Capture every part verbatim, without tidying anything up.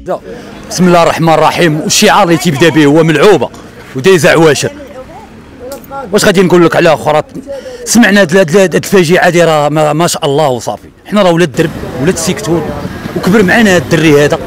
بسم الله الرحمن الرحيم. والشعار اللي تيبدا به هو ملعوبه ودايزه عواشر. واش غادي نقول لك على اخرى؟ سمعنا هاد الفاجعه هادي راه ما, ما شاء الله وصافي. حنا راه ولاد الدرب ولاد السيكتور وكبر معنا هاد الدري هذا.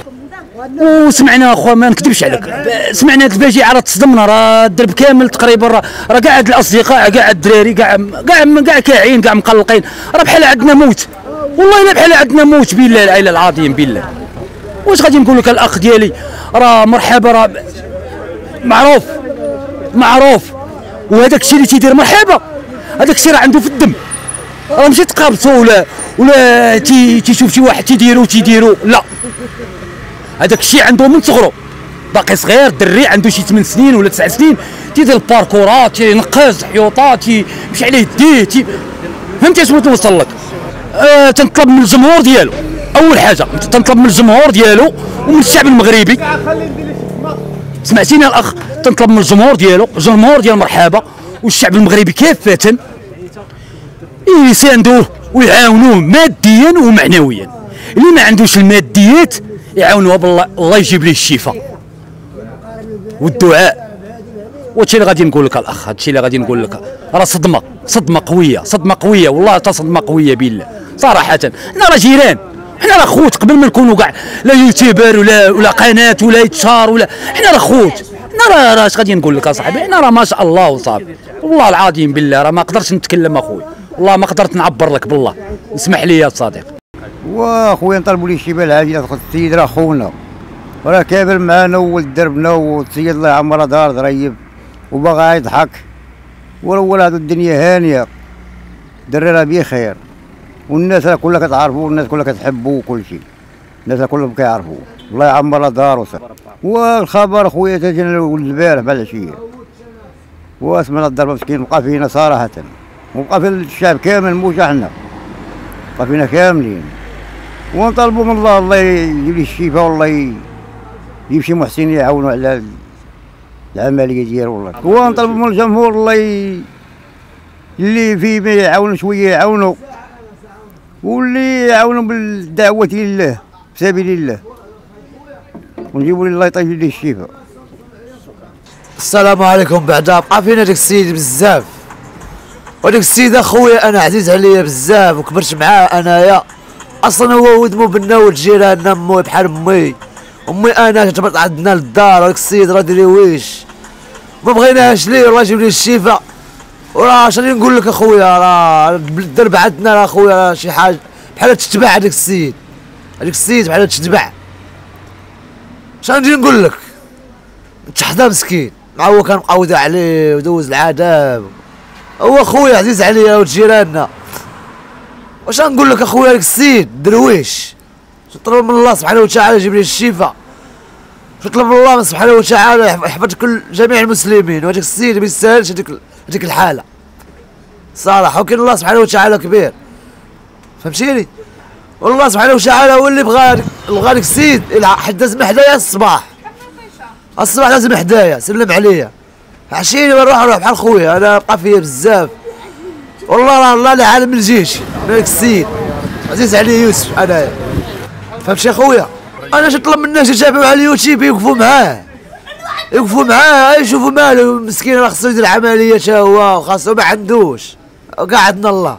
وسمعنا اخويا ما نكذبش عليك، سمعنا هاد الفاجعه راه تصدمنا. راه الدرب كامل تقريبا راه راه كاع هاد الاصدقاء كاع الدراري كاع كاع كاع كاعين كاع مقلقين. راه بحال عندنا موت، والله الا بحال عندنا موت بالله العلي العظيم بالله. واش غادي نقول لك الاخ ديالي؟ راه مرحبا راه معروف معروف، وهذاك الشيء اللي تيدير مرحبا هذاك الشيء راه عنده في الدم. راه ماشي تقابلتو ولا ولا تي تيشوف شي واحد تيديرو تيديرو، لا هذاك الشيء عنده من صغرو. باقي صغير دري عنده شي ثمان سنين ولا تسع سنين تيدير الباركورات تينقز حيوطات تيمشي عليه يديه تي فهمتي اش بغيت نوصل لك؟ آه تنطلب من الجمهور ديالو، اول حاجه تنطلب من الجمهور ديالو ومن الشعب المغربي. سمعتيني الاخ؟ تنطلب من الجمهور ديالو، الجمهور ديال مرحبا والشعب المغربي كافه يساندوه ويعاونوه ماديا ومعنويا. اللي ما عندوش الماديات يعاونوه بالله، الله يجيب ليه الشفاء والدعاء. وهادشي اللي غادي نقول لك الاخ، هادشي اللي غادي نقول لك. راه صدمه صدمه قويه صدمه قويه والله، حتى صدمه قويه بالله صراحه. حنا راه جيران، حنا راه خوت قبل ما نكونوا كاع لا يوتيوبر ولا ولا قناه ولا يتشار ولا، حنا راه خوت. حنا راه راه اش غادي نقول لك اصاحبي؟ حنا راه ما شاء الله وصافي. والله العظيم بالله راه ما قدرتش نتكلم اخويا، والله ما قدرت نعبر لك بالله، اسمح لي يا صديق. واخويا نطلبوا ليه الشباب العاجله، السيد راه خونا راه كابر معانا وولد دربنا، والسيد الله يعمرها دار ضريب وباغا يضحك، وراه هادو الدنيا هانيه، الدري راه بخير، والناس راه كلها كتعرفو والناس كلها كتحبو وكل شيء، الناس كلهم كيعرفوه، الله يعمرها دار وصافي. والخبر خويا تا جانا البارح بعد العشيه، واسمنا الضربه مسكين بقى فينا صراحه، وبقى في الشعب كامل موش احنا، بقى فينا كاملين. ونطالبوا من الله الله يجيب ليه الشفاء والله يجيب شي محسن يعاونوا على العمليه ديالو والله. ونطالبوا من الجمهور الله ي... اللي فيه ما يعاونوا شويه يعاونوا، واللي يعاونوا بالدعوه لله في سبيل الله، ونجيبوا الله يطيب ليه الشفاء. السلام عليكم. بعدا بقى فينا داك السيد بزاف، وداك السيد اخويا انا عزيز عليا بزاف وكبرت معاه انايا. اصلا هو ولد مو بنا ولد جيراننا، مو بحال امي امي انا تبرط عندنا للدار. وداك السيد راه ديري ويش ما بغيناهاش ليه، الله يجيب ليه الشفاء. وراه اش غادي نقول لك اخويا؟ راه الدرب عندنا راه اخويا شي حاجه بحال تتبع. هذاك السيد هذاك السيد بحال تتبع. اش غادي نقول لك؟ تحضر مسكين مع هو كان مقودة عليه ودوز العذاب. هو خويا عزيز عليا ولد جيراننا. واش غنقول لك اخويا؟ هذاك السيد درويش، نطلب من الله سبحانه وتعالى يجيب ليه الشفاء، نطلب من الله سبحانه وتعالى يحفظ كل جميع المسلمين. وهذاك السيد ما يستاهلش هذيك هذيك الحاله صراحه، وكاين الله سبحانه وتعالى كبير، فهمتيني؟ والله سبحانه وتعالى هو اللي بغى بغى داك السيد حد لازم حدايا الصباح الصباح لازم حدايا سلم عليا. عشيني ونروح نروح بحال خويا، انا بقى فيا بزاف والله. راه الله لا عالم الجيش هذاك السيد عزيز عليه يوسف انايا، فهمتي اخويا؟ انا نطلب من الناس يتابعوا على اليوتيوب يوقفوا معاه يوقفوا معاه يشوفوا ماله مسكين، راه خصو يدير عمليه تا هو وخاصو ما عندوش كاع عندنا الله.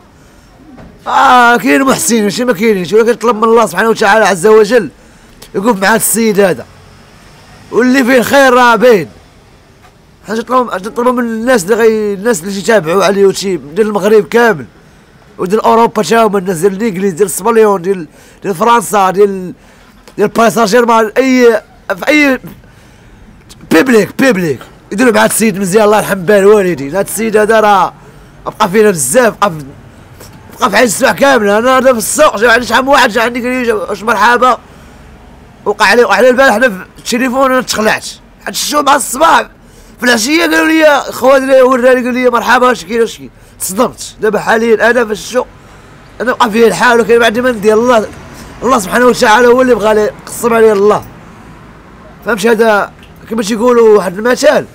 اه كاين محسنين ماشي ما كاينينش، ولكن نطلب من الله سبحانه وتعالى عز وجل يوقف مع السيد هذا، واللي فيه الخير راه باين. حاجه نطلبوا من الناس اللي غي الناس اللي يتابعوا على اليوتيوب ديال المغرب كامل وديال اوروبا تا هما، الناس ديال الانجليز ديال اسبانيول ديال ديال فرنسا ديال ديال باريس سان جيرمان، اي في اي بيبليك بيبليك يديروا مع السيد مزيان الله يرحم بال والدي. هذا السيد هذا راه بقى فينا بزاف، بقى في بقى في عين السبع كامله. انا انا في السوق جا عندي شحال من واحد جا عندي قال لي واش مرحبا، وقع علي وقع علي البارح انا في التليفون انا تخلعت حد شفتو مع الصباح في العشيه قالوا لي خواتي وراني قال لي مرحبا اش كاين اش كاين. تصدمت دابا حاليا انا في الشوق انا بقى فيه الحال، وكاين ما عندي ما ندير. الله الله سبحانه وتعالى هو اللي بغى لي قسم عليه الله، فهمتي؟ هذا كما تيقولوا واحد المثال،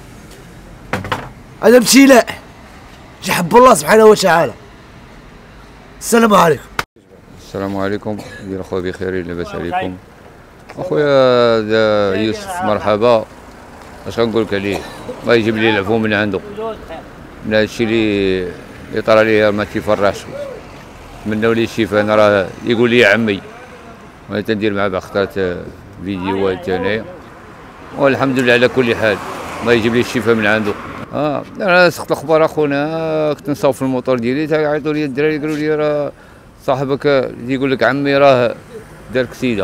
هذا ابتلاء يحب الله سبحانه وتعالى. السلام عليكم. السلام عليكم، ديال اخويا بخير لاباس عليكم. اخويا يوسف مرحبا. اش غنقول لك عليه؟ ما يجيب لي العفو من عنده من هذا الشيء اللي اللي طرا ليه ما تيفرحش. نتمناو ليه الشفاء. انا راه يقول لي عمي وانا تندير معاه بعض خطرات فيديوهات انايا، والحمد لله على كل حال. الله يجيب لي الشفاء من عنده. اه انا سقط الاخبار اخونا، كنت نصاوب في الموطور ديالي تيعيطوا لي الدراري قالوا لي راه صاحبك اللي يقول لك عمي راه دار كسيده.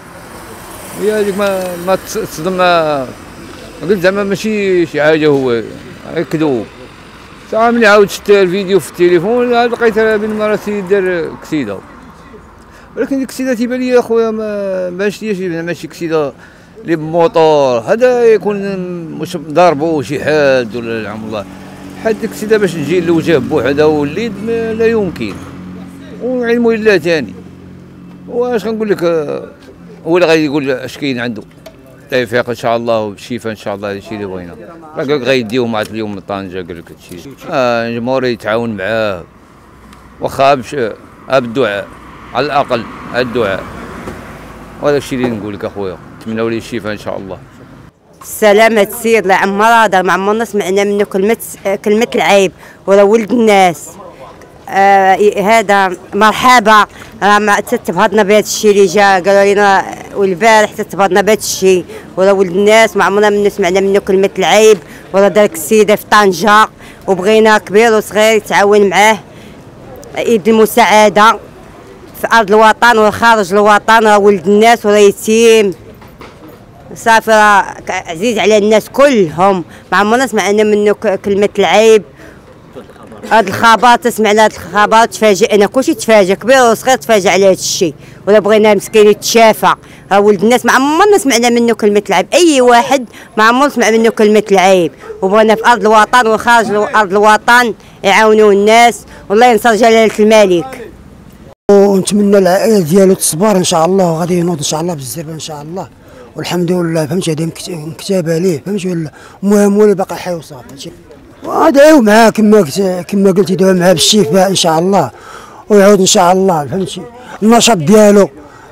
هي هذيك ما ما تصدم. قلت زعما ماشي شي حاجه، هو كذوب. ساعه ملي عاود شفت الفيديو في التليفون عاد لقيت بين مراسي دار كسيده، ولكن ديك الكسيده تيبان لي اخويا ما بانش ليش ماشي كسيده اللي بموطور. هذا يكون مش ضاربو شي حاد ولا العم الله. حد ديك الكسيده باش تجي الوجه بوحدها واليد لا يمكن، وعلمو لله ثاني. واش غنقول لك، هو اللي غادي يقول اش كاين عنده. يفيق ان شاء الله وبالشفاء ان شاء الله. هذا الشيء اللي بغينا. راه قال لك غيديوه مع اليوم من طنجه، قال لك هذا الشيء. اه الجمهور يتعاون معاه، واخا بالدعاء على الاقل الدعاء. وهذا الشيء اللي نقول لك اخويا. نتمناو ليه الشفاء ان شاء الله. سلامة السيد لا عمر هذا ما عمرنا سمعنا منه كلمة كلمة العيب ولا ولد الناس. آه هذا مرحبا. راه تتبهضنا بهذا الشيء اللي جا قالوا لنا، والبارح تتبهضنا بهذا الشيء ولا ولد الناس. ما عمرنا منه سمعنا منه كلمة العيب ولا دارك السيدة في طنجة. وبغينا كبير وصغير يتعاون معاه، يد المساعدة في أرض الوطن وخارج الوطن. راه ولد الناس وراه يتيم صافي، راه عزيز على الناس كلهم. ما عمرنا سمعنا منه كلمة العيب. هاد الخبر تسمعنا، هاد الخبر تفاجئنا، كلشي تفاجئ، كبير وصغير تفاجئ على هاد الشيء. ولا بغينا مسكين يتشافى. راه ولد الناس ما عمرنا سمعنا منه كلمة العيب. أي واحد ما عمره سمع منه كلمة العيب. وبغينا في أرض الوطن وخارج أرض الوطن يعاونوا الناس، والله ينصر جلالة الملك. ونتمنى العائله ديالو تصبر ان شاء الله، وغادي ينوض ان شاء الله بالزربه ان شاء الله. والحمد لله فهمتي، هذه مكتابه ليه فهمتي. ولا المهم هو اللي باقي حي وصافي. وادعيو معاه كما كما قلتي، دعوا معاه بالشفاء ان شاء الله، ويعود ان شاء الله فهمتي النشاط ديالو،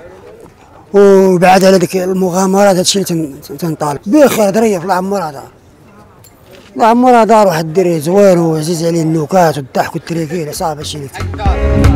وبعد على ديك المغامرات. هادشي اللي تنطالب بخير. ظريف الله عمر هذا، الله عمر هذا واحد الدري زوين وعزيز عليه النكات والضحك والتريكيله صافي. هادشي اللي